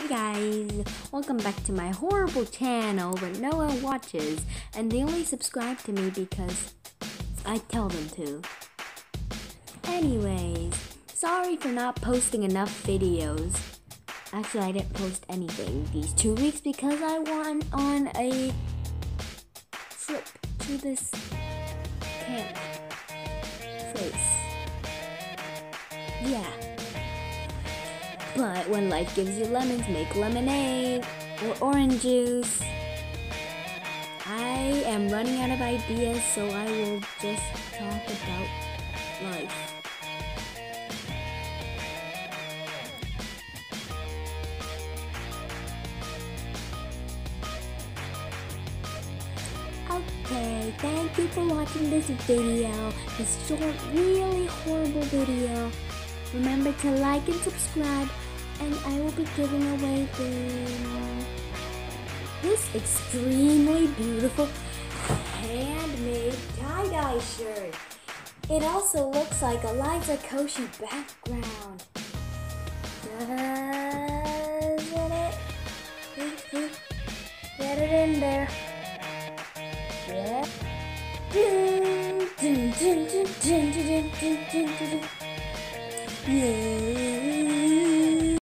guys, welcome back to my horrible channel where no one watches and they only subscribe to me because I tell them to. Anyways, sorry for not posting enough videos. Actually, I didn't post anything these 2 weeks because I went on a trip to this camp place. Yeah. But when life gives you lemons, make lemonade or orange juice. I am running out of ideas, so I will just talk about life. Okay, thank you for watching this video, this short, really horrible video. Remember to like and subscribe, and I will be giving away this extremely beautiful handmade tie-dye shirt. It also looks like a Liza Koshy background. Doesn't it? Get it in there. Yeah. Yeah.